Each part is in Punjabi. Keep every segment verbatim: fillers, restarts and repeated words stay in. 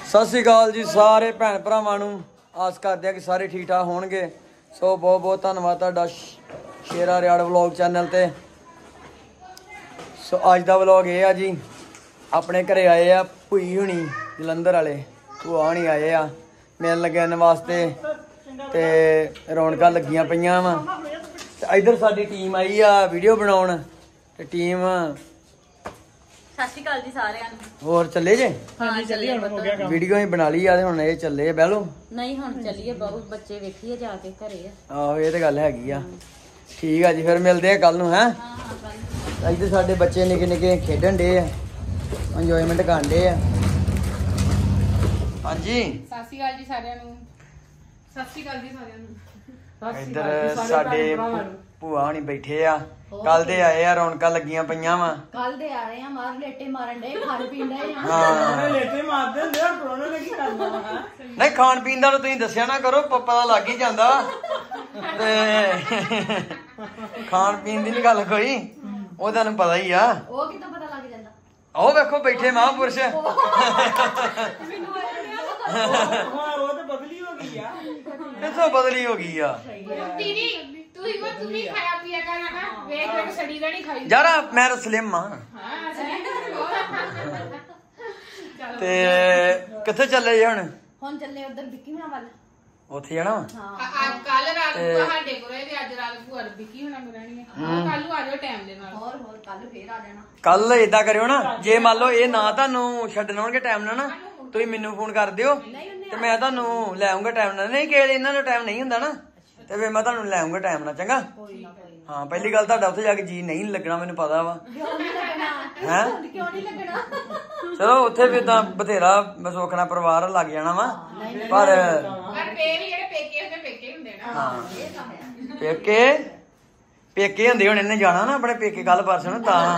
सत श्री अकाल जी सारे भैन भरावां नूं आस करते हैं कि सारे ठीक ठाक होणगे। सो बहुत बहुत धन्नवाद तुहाडा शेरा रियाड़ व्लॉग चैनल ते। सो अज दा व्लॉग ये आ जी, अपने घरे आए आ भुई हुणी जलंधर वाले भूआ हुणी आए आ मिलन लगन वास्ते ते रौनकां लगियां पईयां वा। ते इधर साडी टीम आई आ वीडियो बनाउण ते टीम सत श्री अकाल जी सारिਆਂ ਨੂੰ। ਹੋਰ ਚੱਲੇ ਜੇ? ਹਾਂਜੀ ਚੱਲੀਏ ਹੁਣ, ਹੋ ਗਿਆ ਕੰਮ। ਵੀਡੀਓ ਹੀ ਬਣਾ ਲਈ ਆ ਤੇ ਹੁਣ ਇਹ ਚੱਲੇ ਬਹਿ ਲੋ। ਨਹੀਂ ਹੁਣ ਚੱਲੀਏ, ਬਹੁਤ ਬੱਚੇ ਵੇਖੀਏ ਜਾ ਕੇ ਘਰੇ ਆ। ਆਹੋ ਇਹ ਤੇ ਗੱਲ ਹੈਗੀ ਆ। ਠੀਕ ਆ ਜੀ, ਫਿਰ ਮਿਲਦੇ ਆ ਕੱਲ ਨੂੰ। ਹੈ ਹਾਂ ਹਾਂ ਕੱਲ ਇੱਧਰ ਸਾਡੇ ਬੱਚੇ ਨਿੱਕੇ ਨਿੱਕੇ ਖੇਡਣ ਡੇ ਆ, ਇੰਜੋਇਮੈਂਟ ਕਰਨ ਡੇ ਆ। ਹਾਂਜੀ ਸਤਿ ਸ਼੍ਰੀ ਅਕਾਲ ਜੀ ਸਾਰਿਆਂ ਨੂੰ। ਸਤਿ ਸ਼੍ਰੀ ਅਕਾਲ ਜੀ ਸਾਰਿਆਂ ਨੂੰ। ਇੱਧਰ ਸਾਡੇ ਭੂਆ ਹੁਣੀ ਬੈਠੇ ਆ, ਕੱਲ ਦੇ ਆਏ ਆ, ਰੌਣਕਾਂ ਲੱਗੀਆਂ ਪਈਆਂ ਵਾ। ਕੱਲ ਦੇ ਆ ਰਹੇ ਆ, ਮਾਰ ਲੇਟੇ ਮਾਰਨ ਡੇ, ਖਾਣ ਪੀਣ ਡੇ ਆ। ਹਾਂ ਲੇਟੇ ਮਾਰਦੇ ਹੁੰਦੇ ਆ, ਪਰੋਣੇ ਨੇ ਕੀ ਕਰਨਾ ਵਾ। ਨਹੀਂ ਖਾਣ ਪੀਣ ਦਾ ਤਾਂ ਤੁਸੀਂ ਦੱਸਿਆ ਨਾ ਕਰੋ, ਪਤਾ ਲੱਗ ਹੀ ਜਾਂਦਾ। ਤੇ ਖਾਣ ਪੀਣ ਦੀ ਨੀ ਗੱਲ ਕੋਈ, ਉਹ ਤੁਹਾਨੂੰ ਪਤਾ ਹੀ ਆ। ਉਹ ਕਿੱਦਾਂ ਪਤਾ ਲੱਗ ਜਾਂਦਾ? ਉਹ ਵੇਖੋ ਬੈਠੇ ਮਹਾਂਪੁਰਸ਼। ਹਾਂ ਉਹ ਤਾਂ ਬਦਲੀ ਹੋ ਗਈ ਆ। ਕਿੱਥੋਂ ਬਦਲੀ ਹੋ ਗਈ ਆ? ਦੀਦੀ ਤੂੰ ਹੀ ਤੂੰ ਵੀ ਖਾਇਆ ਪੀਆ ਕਰ ਨਾ, ਵੇਖ ਵੇਖ ਸੜੀ ਦਾ ਨਹੀਂ ਖਾਈ। ਯਾਰ ਮੈਂ ਸਲਿਮ ਆ। ਹਾਂ ਸੜੀ ਤੇ ਕਿੱਥੇ ਚੱਲੇ ਜੇ ਹੁਣ? ਹੁਣ ਚੱਲੇ ਉਧਰ ਵਿੱਕੀ ਹੁਣਾਂ ਵੱਲ। ਉੱਥੇ ਜਾਣਾ ਵਾ? ਹਾਂ ਅੱਜ ਕੱਲ ਰਾਤ ਨੂੰ ਸਾਡੇ ਕੋਲ ਤੇ ਅੱਜ ਰਾਤ ਭੂਆ ਵਿੱਕੀ ਹੁਣਾਂ ਨੂੰ ਰਹਿਣੀ ਹੈ। ਕੱਲ ਨੂੰ ਆ ਜਾਓ ਟਾਈਮ ਦੇ ਨਾਲ। ਹੋਰ ਹੋਰ ਕੱਲ ਫੇਰ ਆ ਜਾਣਾ। ਕੱਲ ਏਦਾਂ ਕਰਿਓ ਨਾ, ਜੇ ਮੰਨ ਲਓ ਇਹ ਨਾ ਤੁਹਾਨੂੰ ਛੱਡਣ ਆਉਣਗੇ ਟਾਈਮ ਨਾਲ ਨਾ, ਤੁਸੀਂ ਮੈਨੂੰ ਫੋਨ ਕਰ ਦਿਓ ਤੇ ਮੈਂ ਤੁਹਾਨੂੰ ਲੈ ਆਉਂਗਾ ਟਾਈਮ ਨਾਲ। ਨਹੀਂ ਕਿ ਇਹਨਾਂ ਨੂੰ ਟਾਈਮ ਨਹੀਂ ਹੁੰਦਾ ਨਾ, ਤੇ ਫਿਰ ਮੈਂ ਤੁਹਾਨੂੰ ਲੈ ਆਉਂਗਾ ਟਾਈਮ ਨਾਲ। ਚੰਗਾ? ਹਾਂ ਪਹਿਲੀ ਗੱਲ ਤੁਹਾਡਾ ਉੱਥੇ ਜਾ ਕੇ ਜੀ ਨਹੀਂ ਲੱਗਣਾ, ਮੈਨੂੰ ਪਤਾ ਵਾ। ਕਿਉਂ ਨਹੀਂ ਲੱਗਣਾ? ਹੈ ਕਿਉਂ ਨਹੀਂ ਲੱਗਣਾ? ਚਲੋ ਉੱਥੇ ਵੀ ਤਾਂ ਬਥੇਰਾ ਸੁਖਣਾ ਪਰਿਵਾਰ ਲੱਗ ਜਾਣਾ ਵਾ, ਪਰ ਪਰ ਫੇਰ ਵੀ ਜਿਹੜੇ ਪੇਕੇ ਹੁੰਦੇ ਪੇਕੇ ਹੁੰਦੇ ਨਾ। ਹਾਂ ਇਹ ਤਾਂ ਹੈ। ਪੇਕੇ ਪੇਕੇ ਹੁੰਦੇ ਹੁਣ ਇਹਨੇ ਜਾਣਾ ਨਾ ਆਪਣੇ ਪੇਕੇ ਕੱਲ ਪਰਸੋਂ, ਤਾਂ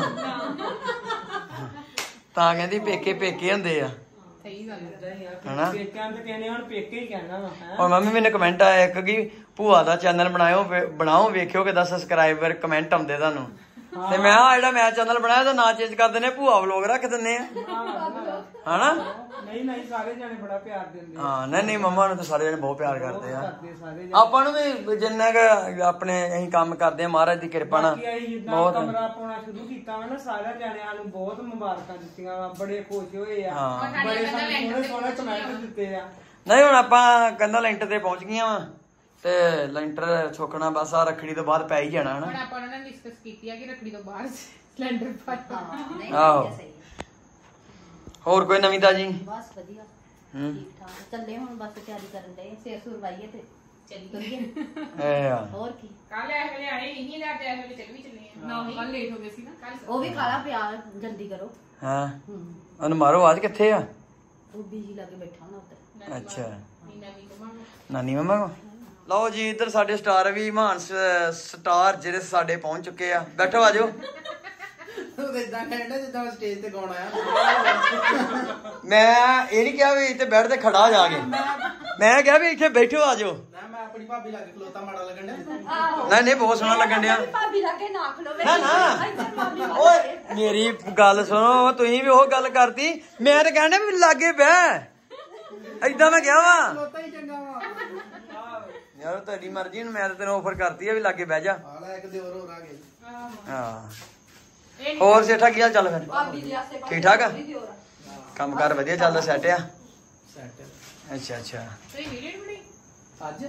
ਤਾਂ ਕਹਿੰਦੀ ਪੇਕੇ ਪੇਕੇ ਹੁੰਦੇ ਆ। ਸਹੀ ਗੱਲ ਹੈ। ਹਨਾ? ਪੇਕਿਆਂ ਤੇ ਕਹਿੰਦੇ ਹੁਣ ਪੇਕੇ ਹੀ ਕਹਿਣਾ ਵਾ। ਹੁਣ ਮੰਮੀ ਮੈਨੂੰ ਕਮੈਂਟ ਆਇਆ ਇੱਕ ਕਿ ਭੂਆ ਦਾ ਚੈਨਲ ਬਣਾਇਓ, ਬਣਾਓ, ਵੇਖਿਓ ਕਿਦਾਂ ਸਬਸਕ੍ਰਾਈਬਰ ਕਮੈਂਟ ਆਉਂਦੇ ਤੁਹਾਨੂੰ। ਤੇ ਮੈਂ ਆ ਜਿਹੜਾ ਮੈਂ ਚੈਨਲ ਬਣਾਇਆ ਤਾਂ ਨਾਂ ਚੇਂਜ ਕਰ ਦਿੰਦੇ, ਭੂਆ ਵਲੋਗ ਰੱਖ ਦਿੰਦੇ ਆ। ਹਨਾ? ਨਹੀਂ ਨਹੀਂ ਸਾਰੇ ਜਾਣੇ ਬੜਾ ਪਿਆਰ ਦਿੰਦੇ ਆ। ਹਾਂ ਨਹੀਂ ਨਹੀਂ ਮੰਮਾ ਨੂੰ ਤਾਂ ਸਾਰੇ ਜਣੇ ਬਹੁਤ ਪਿਆਰ ਕਰਦੇ ਆ। ਕਰਦੇ ਸਾਰੇ ਆਪਾਂ ਨੂੰ ਵੀ ਜਿੰਨਾ ਕੁ ਆਪਣੇ ਅਸੀਂ ਕੰਮ ਕਰਦੇ ਆ ਮਹਾਰਾਜ ਦੀ ਕਿਰਪਾ ਨਾਲ ਬਹੁਤ। ਕਮਰਾ ਪਾਉਣਾ ਸ਼ੁਰੂ ਕੀਤਾ ਵਾ ਨਾ, ਸਾਰਿਆਂ ਜਾਣਿਆਂ ਨੂੰ ਬਹੁਤ ਮੁਬਾਰਕਾਂ ਦਿੱਤੀਆਂ ਵਾ, ਬੜੇ ਖੁਸ਼ ਹੋਏ ਆ। ਹਾਂ ਬੜੇ ਸੋਹਣੇ ਸੋਹਣੇ ਕਮੈਂਟ ਦਿੱਤੇ ਆ। ਨਹੀਂ ਹੁਣ ਆਪਾਂ ਕਹਿੰਦਾ ਲੈਂਟਰ ਤੇ ਪਹੁੰਚ ਗਈਆਂ ਵਾ, ਤੇ ਲੈਂਟਰ ਛੋਕਣਾ ਬਸ ਆ ਰੱਖੜੀ ਤੋਂ ਬਾਅਦ ਪੈ ਹੀ ਜਾਣਾ ਹਨਾ। ਹੁਣ ਆਪਾਂ ਉਹਨਾਂ ਨੇ ਡਿਸਕਸ ਕੀਤੀ ਆ ਕਿ ਰੱਖੜੀ ਤੋਂ ਬਾਅਦ ਸਿਲੰਡਰ ਪਾਣਾ। ਹਾਂ ਨਹੀਂ ਆਹੋ। ਸਹੀ ਹੈ। ਹੋਰ ਕੋਈ ਨਵੀਂ ਤਾਜੀ? ਬਸ ਵਧੀਆ ਹੂੰ ਠੀਕ ਠਾਕ ਚੱਲੇ। ਹੁਣ ਬਸ ਤਿਆਰੀ ਕਰਨ ਦੇ, ਸਿਰ ਸੁਰ ਵਾਈਏ ਤੇ ਚੱਲੀ ਕਰੀਏ। ਇਹ ਆ ਹੋਰ ਕੀ? ਕੱਲ ਇਹ ਵੇਲੇ ਆਏ ਨਹੀਂ ਲੈ ਤੇ ਇਹ ਵੇਲੇ ਚੱਲ ਵੀ ਚੱਲੇ ਆ। ਨਾ ਕੱਲ ਲੇਟ ਹੋ ਗਏ ਸੀ ਨਾ ਕੱਲ। ਉਹ ਵੀ ਖਾਲਾ ਪਿਆ, ਜਲਦੀ ਕਰੋ। ਹਾਂ ਹੂੰ ਉਹਨੂੰ ਮਾਰੋ, ਆਜ ਕਿੱਥੇ ਆ? ਉਹ ਬੀਜੀ ਲਾ ਕੇ ਬੈਠਾ ਹੋਣਾ ਉੱਤੇ। ਅੱਛਾ ਨੀਨਾ ਵੀ ਕਮਾਂਗਾ। ਨਾਨੀ ਮੰਮਾ ਕੋ। ਲਓ ਜੀ ਇੱਧਰ ਸਾਡੇ ਸਟਾਰ ਵੀ ਮਹਾਨ ਸ- ਸਟਾਰ ਜਿਹੜੇ ਸਾਡੇ ਪਹੁੰਚ ਚੁੱਕੇ ਆ। ਬੈਠੋ ਆਜੋ। ਉਹ ਇਦਾਂ ਕਹਿੰਦਾ ਜਿੱਦਾਂ ਸਟੇਜ ਤੇ ਗਾਉਣਾ ਆ। ਮੈਂ ਇਹ ਨਹੀਂ ਕਿਹਾ ਵੀ ਇੱਥੇ ਬੈਠ ਤੇ ਖੜਾ ਜਾ ਕੇ, ਮੈਂ ਕਿਹਾ ਵੀ ਇੱਥੇ ਬੈਠੋ ਆਜੋ। ਨਾ ਮੈਂ ਆਪਣੀ ਭਾਬੀ ਲਾ ਕੇ ਖਲੋਤਾ ਮਾੜਾ ਲੱਗਣ ਡਿਆ। ਨਹੀਂ ਨਹੀਂ ਬਹੁਤ ਸੋਹਣਾ ਲੱਗਣ ਡਿਆ। ਭਾਬੀ ਲਾ ਕੇ ਨਾ ਖਲੋਵੇ। ਨਾ ਨਾ ਓਏ ਮੇਰੀ ਗੱਲ ਸੁਣੋ, ਤੁਸੀਂ ਵੀ ਉਹ ਗੱਲ ਕਰਤੀ। ਮੈਂ ਤਾਂ ਕਹਿੰਦਾ ਵੀ ਲਾਗੇ ਬਹਿ, ਏਦਾਂ ਮੈਂ ਕਿਹਾ ਵਾ। ਖਲੋਤਾ ਹੀ ਚੰਗਾ ਵਾ। ਯਾਰ ਤੁਹਾਡੀ ਮਰਜ਼ੀ, ਨੂੰ ਮੈਂ ਤਾਂ ਤੈਨੂੰ ਆਫਰ ਕਰਤੀ ਆ ਵੀ ਲਾਗੇ ਬਹਿ ਜਾ। ਆ ਲੈ ਇੱਕ ਦੇ ਹੋਰ ਹੋਰ ਆ ਗਏ। ਹਾਂ ਹੋਰ ਸੇਠਾ ਕੀ ਹਾਲ ਚੱਲ ਫਿਰ? ਭਾਬੀ ਦੇ ਆਸੇ ਠੀਕ ਠਾਕ ਆ? ਦਿਓਰ। ਕੰਮ ਕਾਰ ਵਧੀਆ ਚੱਲਦਾ, ਸੈਟ ਆ? ਸੈਟ। ਅੱਛਾ ਅੱਛਾ ਤੁਸੀਂ ਵੀਡੀਓ ਬਣੀ ਅੱਜ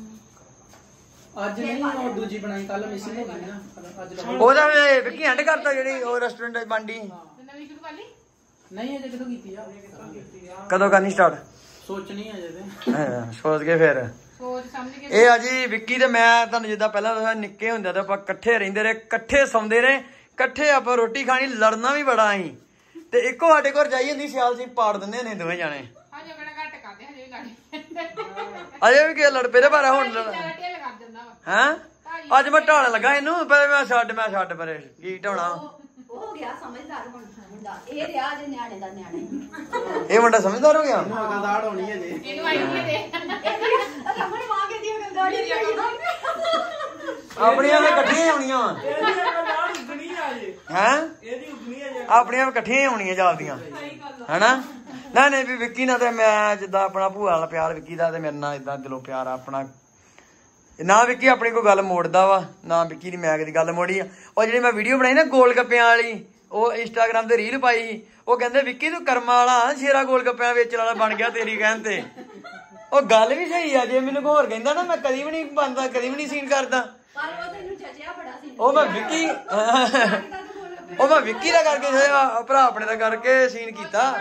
ਅੱਜ ਨਹੀਂ, ਉਹ ਦੂਜੀ ਬਣਾਈ ਕੱਲ ਮਿਸਿੰਗ ਹੋ ਗਈ ਨਾ। ਅੱਜ ਡਬਲ। ਉਹਦਾ ਵਿੱਕੀ ਐਂਡ ਕਰਤਾ ਜਿਹੜੀ ਉਹ ਰੈਸਟੋਰੈਂਟ ਬਾਂਡੀ। ਤੇ ਨਵੀਂ ਸ਼ੁਰੂ ਕਰ ਲਈ। ਨਹੀਂ ਅਜੇ ਕਿਦੋਂ ਕੀਤੀ ਆ? ਕਦੋਂ ਕਰਨੀ ਸਟਾਰਟ? ਸੋਚਣੀ ਅਜੇ ਤੇ। ਸੋਚ ਕੇ ਫਿਰ ਸੋਚ ਸਮਝ ਕੇ। ਇਹ ਆ ਜੀ ਵਿੱਕੀ ਤੇ ਮੈਂ ਤੁਹਾਨੂੰ ਜਿੱਦਾਂ ਪਹਿਲਾਂ ਦੱਸਿਆ, ਨਿੱਕੇ ਹੁੰਦੇ ਤਾਂ ਆਪਾਂ ਇਕੱਠੇ ਰਹਿੰਦੇ ਰਹੇ, ਇਕੱਠੇ ਸੌਂਦੇ ਰਹੇ, ਇਕੱਠੇ ਆਪਾਂ ਰੋਟੀ ਖਾਣੀ, ਲੜਨਾ ਵੀ ਬੜਾ ਸੀ। ਤੇ ਇੱਕੋ ਸਾਡੇ ਘਰ ਜਾਈ ਹੁੰਦੀ ਸਿਆਲ ਸੀ, ਪਾੜ ਦਿੰਦੇ ਨੇ ਦੋਵੇਂ ਜਾਣੇ। ਹਜੇ ਬੜਾ ਘੱਟ ਕਰਦੇ, ਹਜੇ ਵੀ ਲੜ ਅਜੇ ਵੀ ਕੀ ਲੜ ਪਏ ਪਰ ਹੁਣ ਢਿੱਲ ਕਰ ਦਿੰਦਾ ਵਾ। ਹੈਂ ਅੱਜ ਮੈਂ ਢਾਣ ਲੱਗਾ ਇਹਨੂੰ, ਪਰ ਮੈਂ ਛੱਡ ਮੈਂ ਛੱਡ ਪਰੇ ਕੀ ਢਾਉਣਾ। ਉਹ ਹੋ ਗਿਆ ਸਮਝਦਾਰ ਹੁਣ ਮੁੰਡਾ। ਇਹ ਰਿਹਾ ਜੇ ਨਿਆਣੇ ਦਾ ਨਿਆਣੇ। ਇਹ ਮੁੰਡਾ ਸਮਝਦਾਰ ਹੋ ਗਿਆ। ਗੰਦਾੜ ਹੋਣੀ ਹੈ ਜੀ। ਇਹਨੂੰ ਆਈਡੀਆ ਦੇ। ਰਮਣ ਮਾਂ ਕੇ ਦੀ ਗੰਦਾੜੀ ਆਪਣੀਆਂ ਵੀ ਇਕੱਠੀਆਂ ਆਉਣੀਆਂ ਵਾ। ਇਹਦੀ ਗੰਦਾੜ ਉਗਣੀ ਆ ਜੀ। ਹੈਂ ਇਹਦੀ ਉਗਣੀ ਆ ਜੀ। ਆਪਣੀਆਂ ਵੀ ਇਕੱਠੀਆਂ ਆਉਣੀਆਂ ਜਾਂਦੀਆਂ ਹਨਾ। ਨਹੀਂ ਨਹੀਂ ਵੀ ਵਿੱਕੀ ਨਾਲ ਤੇ ਮੈਂ ਜਿੱਦਾਂ ਆਪਣਾ ਭੂਆ ਵਾਲਾ ਪਿਆਰ ਵਿੱਕੀ ਦਾ ਤੇ ਮੇਰੇ ਨਾਲ ਇਦਾਂ ਦਿਲੋਂ ਪਿਆਰ ਆ ਆਪਣਾ। ਨਾ ਵਿੱਕੀ ਆਪਣੀ ਕੋਈ ਗੱਲ ਮੋੜਦਾ ਵਾ, ਨਾ ਵਿੱਕੀ ਦੀ ਮੈਂ ਕਦੀ ਗੱਲ ਮੋੜੀ ਆ। ਉਹ ਜਿਹੜੀ ਮੈਂ ਵੀਡੀਓ ਬਣਾਈ ਨਾ ਗੋਲ ਗੱਪਿਆਂ ਵਾਲੀ, ਉਹ ਇੰਸਟਾਗ੍ਰਾਮ ਤੇ ਰੀਲ ਪਾਈ ਸੀ, ਉਹ ਕਹਿੰਦੇ ਵਿੱਕੀ ਤੂੰ ਕਰਮਾਂ ਵਾਲਾ ਸ਼ੇਰਾ ਗੋਲ ਗੱਪਿਆਂ ਵੇਚਣ ਵਾਲਾ ਬਣ ਗਿਆ ਤੇਰੀ ਕਹਿਣ ਤੇ। ਉਹ ਗੱਲ ਵੀ ਸਹੀ ਆ, ਜੇ ਮੈਨੂੰ ਕੋਈ ਹੋਰ ਕਹਿੰਦਾ ਨਾ ਮੈਂ ਕਦੀ ਵੀ ਨਹੀਂ ਬਣਦਾ, ਕਦੀ ਵੀ ਨਹੀਂ ਸੀਨ ਕਰਦਾ। ਪਰ ਉਹ ਤੈਨੂੰ ਜੱਜਿਆ ਬੜਾ ਸੀ। ਉਹ ਮੈਂ ਵਿੱਕੀ ਉਹ ਮੈਂ ਵਿੱਕੀ ਦਾ ਕਰਕੇ ਭਰਾ ਆਪਣੇ ਦਾ ਕਰਕੇ ਸੀਨ ਕੀਤਾ।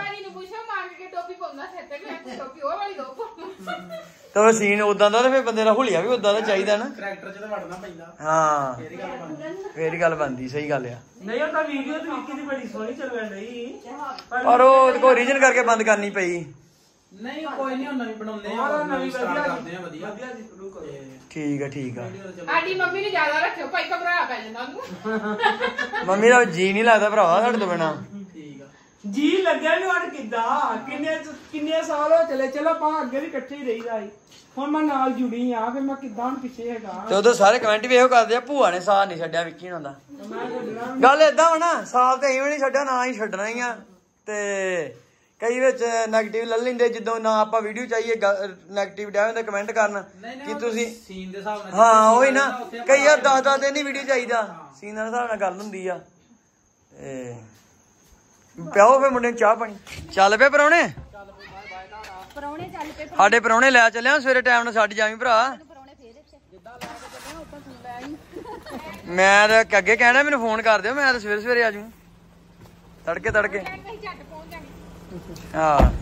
ਤੇ ਉਹ ਸੀਨ ਉਦਾਂ ਦਾ ਤੇ ਫਿਰ ਬੰਦੇ ਦਾ ਹੁਲੀਆ ਵੀ ਉਦਾਂ ਦਾ ਚਾਹੀਦਾ ਨਾ, ਕਰੈਕਟਰ ਚ ਤਾਂ ਵੜਨਾ ਪੈਂਦਾ। ਹਾਂ ਫੇਰ ਹੀ ਗੱਲ ਬਣਦੀ। ਸਹੀ ਗੱਲ ਆ। ਨਹੀਂ ਉਹ ਤਾਂ ਵੀਡੀਓ ਤੇ ਵਿੱਕੀ ਦੀ ਬੜੀ ਸੋਹਣੀ ਚੱਲਣ ਡਈ, ਪਰ ਉਹ ਕੋਈ ਰੀਜਨ ਕਰਕੇ ਬੰਦ ਕਰਨੀ ਪਈ। ਨਹੀਂ ਕੋਈ ਨਹੀਂ, ਹੁਣ ਨਵੀਂ ਬਣਾਉਂਦੇ ਆ, ਹੋਰ ਨਵੀਂ ਸਟਾਰਟ ਵਧੀਆ ਕਰਦੇ ਆ ਵਧੀਆ ਵਧੀਆ ਜੀ ਸ਼ੁਰੂ ਕਰੋ। ਠੀਕ ਆ ਠੀਕ ਆ। ਸਾਡੀ ਮੰਮੀ ਨੂੰ ਜ਼ਿਆਦਾ ਰੱਖਿਓ ਭਾਈ, ਘਬਰਾ ਪੈ ਜਾਂਦਾ ਉਹਨੂੰ। ਮੰਮੀ ਦਾ ਜੀ ਨਹੀਂ ਲੱਗਦਾ ਭਰਾਵਾ ਸਾਡੇ ਤੋਂ ਬਿਨਾ। ਠੀਕ ਆ ਜੀ ਲੱਗਿਆ ਨੀ ਹੁਣ ਕਿੱਦਾਂ, ਕਿੰਨੇ ਕਿੰਨੇ ਸਾਲ ਹੋ ਚਲੇ, ਚਲੋ ਆਪਾਂ ਅੱਗੇ ਵੀ ਇਕੱਠੇ ਹੀ ਰਹੀਦਾ ਸੀ, ਹੁਣ ਮੈਂ ਨਾਲ ਜੁੜੀ ਆ, ਫਿਰ ਮੈਂ ਕਿੱਦਾਂ ਹੁਣ ਪਿੱਛੇ ਹੈਗਾ। ਤੇ ਉਦੋਂ ਸਾਰੇ ਕਮੈਂਟ ਵੀ ਇਹੋ ਕਰਦੇ ਆ ਭੂਆ ਨੇ ਸਾਥ ਨਹੀਂ ਛੱਡਿਆ ਵਿੱਕੀ ਹੁਣਾਂ ਦਾ। ਗੱਲ ਏਦਾਂ ਵਾ ਨਾ, ਸਾਥ ਤੇ ਇਵੇਂ ਨਹੀਂ ਛੱਡਿਆ, ਨਾ ਹੀ ਛੱਡਣਾ ਹੀ ਆ। ਤੇ ਕਈ ਵਿੱਚ ਨੈਗੇਟਿਵ ਲੈ ਲੈਂਦੇ, ਜਦੋਂ ਨਾ ਆਪਾਂ ਵੀਡੀਓ ਚਾਹੀਏ ਨੈਗੇਟਿਵ ਡਿਆ ਹੁੰਦੇ ਕਮੈਂਟ ਕਰਨ ਕਿ ਤੁਸੀਂ ਸੀਨ ਦੇ ਹਿਸਾਬ ਨਾਲ। ਹਾਂ ਉਹੀ ਨਾ, ਕਈ ਯਾਰ ਦਸ ਦਸ ਦਿਨ ਹੀ ਵੀਡੀਓ ਚਾਹੀਦਾ, ਸੀਨਾਂ ਦੇ ਹਿਸਾਬ ਨਾਲ ਗੱਲ ਹੁੰਦੀ ਆ। ਤੇ ਪਿਆਓ ਫੇ ਮੁੰਡੇ ਨੂੰ ਚਾਹ ਪਾਣੀ। ਚੱਲ ਪਏ ਪਰੌਣੇ, ਪਰੌਣੇ ਚੱਲ ਪਏ। ਸਾਡੇ ਪਰੌਣੇ ਲੈ ਚੱਲਿਆ ਸਵੇਰੇ ਟਾਈਮ ਨਾਲ ਛੱਡ ਜਾਵੀਂ ਭਰਾ। ਪਰੌਣੇ ਫੇਰ ਇੱਥੇ ਮੈਂ ਤਾਂ ਅੱਗੇ ਕਹਿਣਾ ਮੈਨੂੰ ਫੋਨ ਕਰ ਦਿਓ, ਮੈਂ ਤਾਂ ਸਵੇਰੇ ਸਵੇਰੇ ਆ ਜੂ ਤੜਕੇ ਤੜਕੇ। ਹਾਂ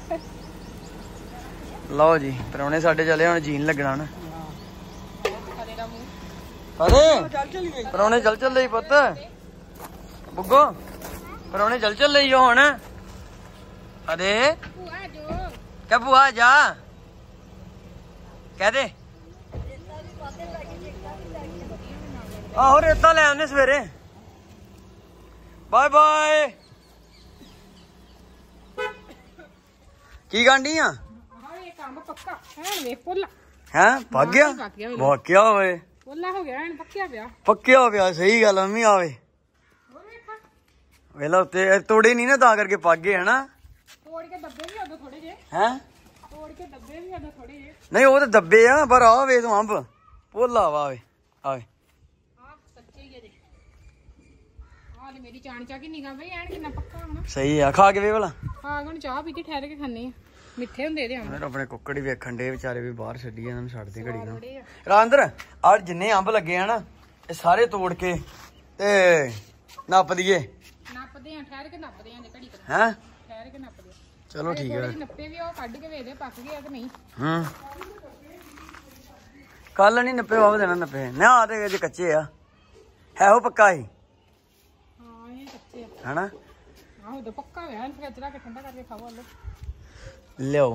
ਲਓ ਜੀ ਪਰੌਣੇ ਸਾਡੇ ਚੱਲੇ, ਹੁਣ ਜੀਨ ਲੱਗਣਾ ਨਾ। ਅਰੇ ਪਰੌਣੇ ਚੱਲ ਚੱਲੇ ਪੁੱਤ, ਬੁੱਗੋ ਪਰੌਣੇ ਚੱਲ ਚੱਲੇ ਹੀ ਹੁਣ। ਅਰੇ ਕਹਿ ਭੂਆ ਜਾ, ਕਹਿ ਦੇ। ਆਹੋ ਰੇਤਾ ਲੈ ਆਉਨੇ ਸਵੇਰੇ। Bye bye. ਕੀ ਗਾਂਢੀ ਆ ਇਹ ਕੰਮ ਪੱਕਾ ਐਨ ਵੇ ਪੁੱਲਾ ਹੈ ਪੱਕ ਗਿਆ, ਵਾਕਿਆ ਹੋਵੇ ਪੁੱਲਾ ਹੋ ਗਿਆ ਐਨ ਪੱਕਿਆ ਪਿਆ, ਪੱਕਿਆ ਪਿਆ। ਸਹੀ ਗੱਲ ਮੰਮੀ ਆਵੇ ਹੋਰ ਵੇਖਾ ਵੇਲਾ ਉੱਤੇ ਤੋੜੇ ਨਹੀਂ ਨਾ ਤਾਂ ਕਰਕੇ ਪੱਕ ਗਏ ਹਨਾ। ਤੋੜ ਕੇ ਦੱਬੇ ਵੀ ਉਦੋਂ ਥੋੜੇ ਜੇ, ਹੈ ਤੋੜ ਕੇ ਦੱਬੇ ਵੀ ਉਦੋਂ ਥੋੜੇ ਜੇ। ਨਹੀਂ ਉਹ ਤਾਂ ਦੱਬੇ ਆ, ਪਰ ਆ ਵੇ ਤੂੰ ਅੰਬ ਭੋਲਾ ਵਾ ਆਵੇ ਆਵੇ। ਆਹ ਕੱਚੇ ਹੀ ਆ ਜੇ, ਆਹ ਮੇਰੀ ਚਾਣ ਚਾ ਕੀ ਨਿਗਾ ਬਈ ਐਨ ਕਿੰਨਾ ਪੱਕਾ ਹੋਣਾ। ਸਹੀ ਆ, ਖਾ ਕੇ ਵੇ ਭਲਾ। ਹਾਂ ਹੁਣ ਚਾਹ ਪੀਤੀ ਠਹਿਰ ਕੇ ਖਾਣੇ ਆ, ਮਿੱਠੇ ਹੁੰਦੇ ਇਹਦੇ ਅੰਬ। ਆਪਣੇ ਕੁੱਕੜ ਹੀ ਵੇਖਣ ਦੇ ਵਿਚਾਰੇ ਵੀ ਬਾਹਰ ਛੱਡੀ ਇਹਨਾਂ ਨੂੰ ਛੱਡਦੇ ਘੜੀ ਨੂੰ। ਰਾਂਦਰ ਆ ਜਿੰਨੇ ਅੰਬ ਲੱਗੇ ਆ ਨਾ ਇਹ ਸਾਰੇ ਤੋੜ ਕੇ ਤੇ ਨੱਪ ਦਈਏ। ਨੱਪਦੇ ਆ, ਠਹਿਰ ਕੇ ਨੱਪਦੇ ਆ ਜੇ ਘੜੀ ਕਰ, ਹੈ ਠਹਿਰ ਕੇ ਨੱਪਦੇ ਆ। ਚਲੋ ਠੀਕ ਹੈ। ਨੱਪੇ ਵੀ ਉਹ ਕੱਢ ਕੇ ਵੇਖਦੇ ਪੱਕ ਗਏ ਆ ਕਿ ਨਹੀਂ। ਹੂੰ ਕੱਲ ਨਹੀਂ ਨੱਪੇ ਵਾਹ ਦੇਣਾ ਨੱਪੇ ਨਾ ਆ ਤੇ ਅਜੇ ਕੱਚੇ ਆ, ਹੈ ਉਹ ਪੱਕਾ ਹੀ ਹਾਂ ਇਹ ਕੱਚੇ ਆ ਹਨਾ। ਆਹੋ ਉਦੋਂ ਪੱਕਾ ਹੋਇਆ, ਫਰਿੱਜ ਰੱਖ ਕੇ ਠੰਡਾ ਕਰਕੇ ਖਾਓ। ਆਲੋ ਲਿਓ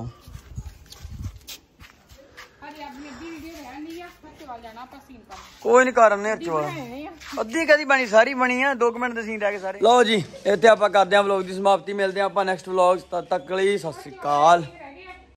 ਅਰੇ ਆਪਣੀ ਅੱਧੀ ਵੀਡੀਓ ਰਹਿਣ ਦੀ ਆ, ਫਿਰ ਚਵਾ ਜਾਣਾ ਆਪਾਂ ਸੀਨ ਕਰ। ਕੋਈ ਨਹੀਂ ਕਰਨੇ ਚਵਾ ਨਹੀਂ ਆ ਅੱਧੀ ਕਦੀ ਬਣੀ ਸਾਰੀ ਬਣੀ ਆ, ਦੋ ਮਿੰਟ ਦੇ ਸੀਨ ਰਹਿ ਗਏ ਸਾਰੇ। ਲਓ ਜੀ ਇੱਥੇ ਆਪਾਂ ਕਰਦੇ ਆਂ ਵਲੌਗ ਦੀ ਸਮਾਪਤੀ, ਮਿਲਦੇ ਆਂ ਆਪਾਂ ਨੈਕਸਟ ਵਲੌਗ, ਤਦ ਤੱਕ ਲਈ ਸਤਿ ਸ਼੍ਰੀ ਅਕਾਲ।